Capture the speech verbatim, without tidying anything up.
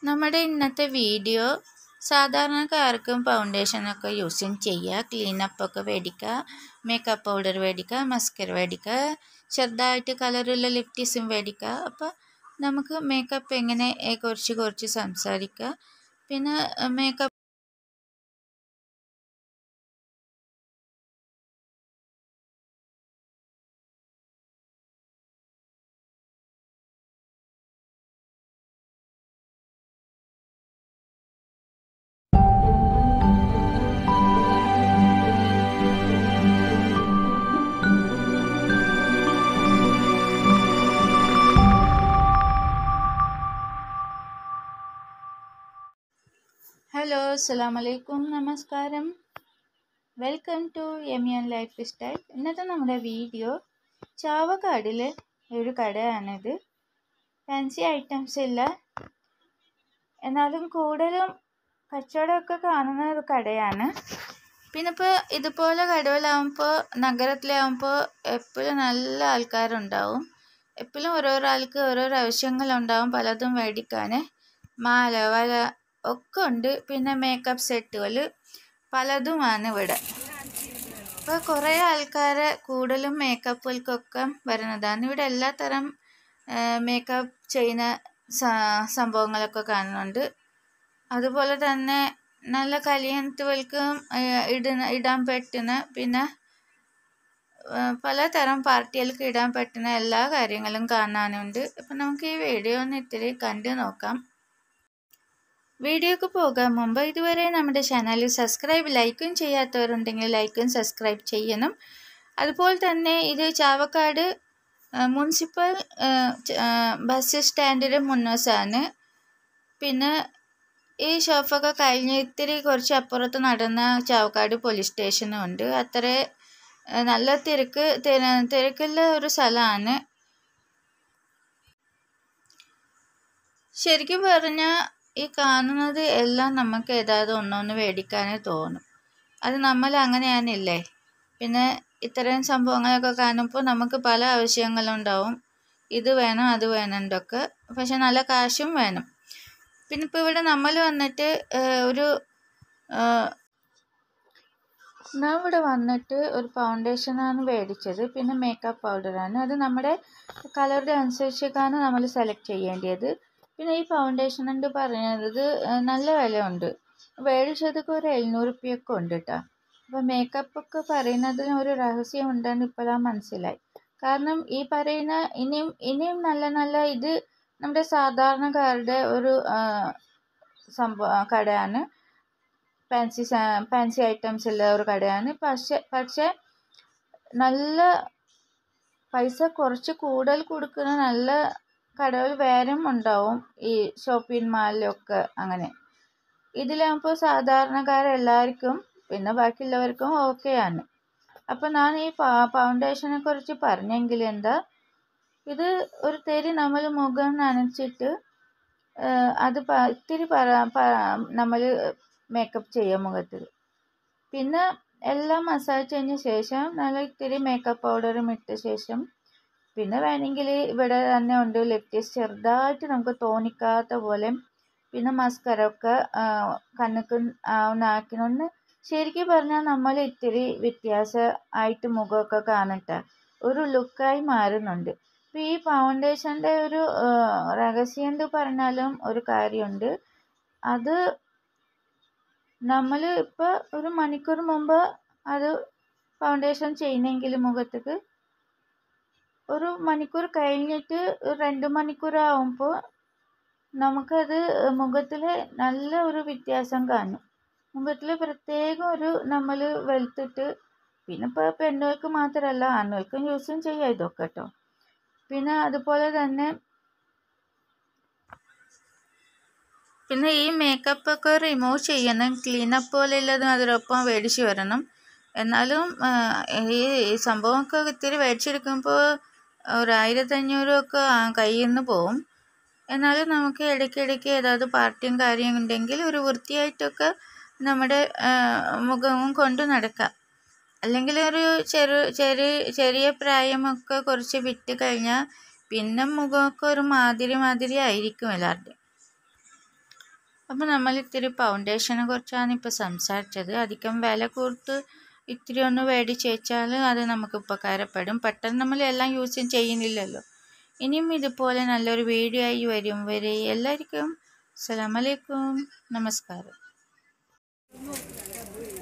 നമ്മുടെ ഇന്നത്തെ വീഡിയോ സാധാരണക്കാർക്കും ഫൗണ്ടേഷനൊക്കെ യൂസിങ് ചെയ്യുക. ക്ലീനപ്പൊക്കെ മേടിക്കുക, മേക്കപ്പ് പൗഡർ മേടിക്കുക, മസ്കര മേടിക്കുക, ചെറുതായിട്ട് കളറുള്ള ലിപ്റ്റിക്സും മേടിക്കുക. അപ്പോൾ നമുക്ക് മേക്കപ്പ് എങ്ങനെ കുറച്ച് കുറച്ച് സംസാരിക്കുക. പിന്നെ മേക്കപ്പ് ഹലോ അസ്സലാമു അലൈക്കും, നമസ്കാരം. വെൽക്കം ടു എമിയൻ ലൈഫ് സ്റ്റൈൽ. ഇന്നത്തെ നമ്മുടെ വീഡിയോ ചാവക്കാടിലെ ഒരു കടയാണിത്. ഫാൻസി ഐറ്റംസ് ഇല്ല, എന്നാലും കൂടുതലും കച്ചവടമൊക്കെ കാണുന്ന ഒരു കടയാണ്. പിന്നെ ഇപ്പോൾ ഇതുപോലെ കടകളാകുമ്പോൾ നഗരത്തിലാകുമ്പോൾ എപ്പോഴും നല്ല ആൾക്കാരുണ്ടാവും. എപ്പോഴും ഓരോരോ ആൾക്ക് ഓരോരോ ആവശ്യങ്ങളുണ്ടാവും, പലതും മേടിക്കാൻ. മാല വല ഒക്കെ ഉണ്ട്. പിന്നെ മേക്കപ്പ് സെറ്റുകൾ പലതുമാണ് ഇവിടെ. ഇപ്പോൾ കുറേ ആൾക്കാരെ കൂടുതലും മേക്കപ്പുകൾക്കൊക്കെ വരുന്നതാണ്. ഇവിടെ എല്ലാത്തരം മേക്കപ്പ് ചെയ്യുന്ന സംഭവങ്ങളൊക്കെ കാണുന്നുണ്ട്. അതുപോലെ തന്നെ നല്ല കല്യാണത്തുകൾക്കും ഇടുന്ന ഇടാൻ പറ്റുന്ന പിന്നെ പലതരം പാർട്ടികൾക്ക് ഇടാൻ പറ്റുന്ന എല്ലാ കാര്യങ്ങളും കാണാനുണ്ട്. അപ്പം നമുക്ക് ഈ വീഡിയോ ഒന്ന് ഇത്തിരി കണ്ടു നോക്കാം. വീഡിയോക്ക് പോകാൻ മുമ്പ് ഇതുവരെ നമ്മുടെ ചാനൽ സബ്സ്ക്രൈബ് ലൈക്കും ചെയ്യാത്തവരുണ്ടെങ്കിൽ ലൈക്കും സബ്സ്ക്രൈബ് ചെയ്യണം. അതുപോലെ തന്നെ ഇത് ചാവക്കാട് മുനിസിപ്പൽ ബസ് സ്റ്റാൻഡിൻ്റെ മുൻവശമാണ്. പിന്നെ ഈ ഷോപ്പൊക്കെ കഴിഞ്ഞ് ഇത്തിരി കുറച്ച് അപ്പുറത്ത് നടന്ന ചാവക്കാട് പോലീസ് സ്റ്റേഷനും ഉണ്ട്. അത്ര നല്ല തിരക്ക് തിരക്കുള്ള ഒരു സ്ഥലമാണ്. ശരിക്കും പറഞ്ഞാൽ ഈ കാണുന്നത് എല്ലാം നമുക്ക് ഏതാണ്ട് ഒന്നൊന്ന് മേടിക്കാൻ തോന്നും. അത് നമ്മൾ അങ്ങനെയാണില്ലേ. പിന്നെ ഇത്തരം സംഭവങ്ങളൊക്കെ കാണുമ്പോൾ നമുക്ക് പല ആവശ്യങ്ങളുണ്ടാവും. ഇത് വേണം അത് വേണമെന്നൊക്കെ, പക്ഷെ നല്ല കാശും വേണം. പിന്നെ ഇപ്പോൾ ഇവിടെ നമ്മൾ വന്നിട്ട് ഒരു ഞാൻ ഇവിടെ വന്നിട്ട് ഒരു ഫൗണ്ടേഷനാണ് മേടിച്ചത്. പിന്നെ മേക്കപ്പ് പൗഡറാണ്. അത് നമ്മുടെ കളറുടെ അനുസരിച്ചൊക്കെയാണ് നമ്മൾ സെലക്ട് ചെയ്യേണ്ടത്. പിന്നെ ഈ ഫൗണ്ടേഷൻ എന്ന് പറയുന്നത് നല്ല വിലയുണ്ട്. മേടിച്ചതൊക്കെ ഒരു എഴുന്നൂറ് റുപ്യൊക്കെ ഉണ്ട് കേട്ടോ. അപ്പോൾ മേക്കപ്പൊക്കെ പറയുന്നതിന് ഒരു രഹസ്യം ഉണ്ടെന്ന് ഇപ്പോഴാണ് മനസ്സിലായി. കാരണം ഈ പറയുന്ന ഇനിയും ഇനിയും നല്ല നല്ല ഇത് നമ്മുടെ സാധാരണക്കാരുടെ ഒരു സംഭവ കടയാണ്. ഫാൻസി ഫാൻസി ഐറ്റംസ് ഉള്ള ഒരു കടയാണ്. പക്ഷെ പക്ഷേ നല്ല പൈസ കുറച്ച് കൂടുതൽ കൊടുക്കുന്ന നല്ല കടകൾ വേറെയും ഉണ്ടാവും ഈ ഷോപ്പിംഗ് മാളിലൊക്കെ. അങ്ങനെ ഇതിലാകുമ്പോൾ സാധാരണക്കാരെല്ലാവർക്കും പിന്നെ ബാക്കിയുള്ളവർക്കും ഓക്കെയാണ്. അപ്പോൾ ഞാൻ ഈ ഫൗണ്ടേഷനെ കുറിച്ച് പറഞ്ഞെങ്കിൽ എന്താ, ഇത് ഒരു തരി നമ്മൾ മുഖം നനച്ചിട്ട് അത് ഇത്തിരി നമ്മൾ മേക്കപ്പ് ചെയ്യുക മുഖത്തിൽ. പിന്നെ എല്ലാം മസാജ് ചെയ്തതിന് ശേഷം നല്ല ഇത്തിരി മേക്കപ്പ് പൗഡറും ഇട്ട ശേഷം പിന്നെ വേണമെങ്കിൽ ഇവിടെ തന്നെ ഉണ്ട് ലിപ്റ്റിക്സ് ചെറുതായിട്ട് നമുക്ക് തോന്നിക്കാത്ത പോലെ. പിന്നെ മസ്കര ഒക്കെ കണ്ണുക്ക് നാക്കിനൊന്ന് ശരിക്കും പറഞ്ഞാൽ നമ്മൾ ഇത്തിരി വ്യത്യാസമായിട്ട് മുഖമൊക്കെ കാണട്ടെ ഒരു ലുക്കായി മാറുന്നുണ്ട്. അപ്പോൾ ഈ ഫൗണ്ടേഷൻ്റെ ഒരു രഹസ്യം എന്ന് പറഞ്ഞാലും ഒരു കാര്യമുണ്ട്. അത് നമ്മൾ ഇപ്പോൾ ഒരു മണിക്കൂർ മുമ്പ് അത് ഫൗണ്ടേഷൻ ചെയ്യുന്നെങ്കിൽ മുഖത്തേക്ക് ഒരു മണിക്കൂർ കഴിഞ്ഞിട്ട് രണ്ട് മണിക്കൂറാകുമ്പോൾ നമുക്കത് മുഖത്തിൽ നല്ല ഒരു വ്യത്യാസം കാണും. മുഖത്തിൽ പ്രത്യേകം ഒരു നമ്മൾ വെളുത്തിട്ട് പിന്നെ ഇപ്പോൾ പെണ്ണുകൾക്ക് മാത്രമല്ല ആണുങ്ങൾക്കും യൂസും ചെയ്യാം ഇതൊക്കെ കേട്ടോ. പിന്നെ അതുപോലെ തന്നെ പിന്നെ ഈ മേക്കപ്പൊക്കെ റിമൂവ് ചെയ്യണം. ക്ലീനപ്പ് പോലെയുള്ളതും അതിനൊപ്പം മേടിച്ച് വരണം. എന്നാലും ഈ സംഭവമൊക്കെ ഇത്തിരി മേടിച്ചെടുക്കുമ്പോൾ ഒരു ആയിരത്തഞ്ഞൂറൊക്കെ കയ്യിൽ നിന്ന് പോവും. എന്നാലും നമുക്ക് ഇടയ്ക്കിടയ്ക്ക് ഏതാவது പാർട്ടിയും കാര്യം ഉണ്ടെങ്കിൽ ഒരു വൃത്തിയായിട്ടൊക്കെ നമ്മുടെ മുഖവും കൊണ്ട് നടക്കാം. അല്ലെങ്കിൽ ഒരു ചെറു ചെറിയ ചെറിയ പ്രായമൊക്കെ കുറച്ച് വിട്ട് കഴിഞ്ഞാൽ പിന്നെ മുഖമൊക്കെ ഒരു മാതിരി മാതിരി ആയിരിക്കും എല്ലാവരുടെയും. അപ്പോൾ നമ്മൾ ഇത്തിരി ഫൗണ്ടേഷനെ കുറിച്ചാണ് ഇപ്പോൾ സംസാരിച്ചത്. അധികം വില കൊടുത്ത് ഇത്തിരി ഒന്ന് മേടിച്ച് വെച്ചാൽ അത് നമുക്ക് ഉപകാരപ്പെടും. പെട്ടെന്ന് നമ്മൾ എല്ലാം യൂസ് ചെയ്യുന്നില്ലല്ലോ. ഇനിയും ഇതുപോലെ നല്ലൊരു വീഡിയോ ആയി വരും വരെ എല്ലാവർക്കും അസ്സലാമു അലൈക്കും, നമസ്കാരം.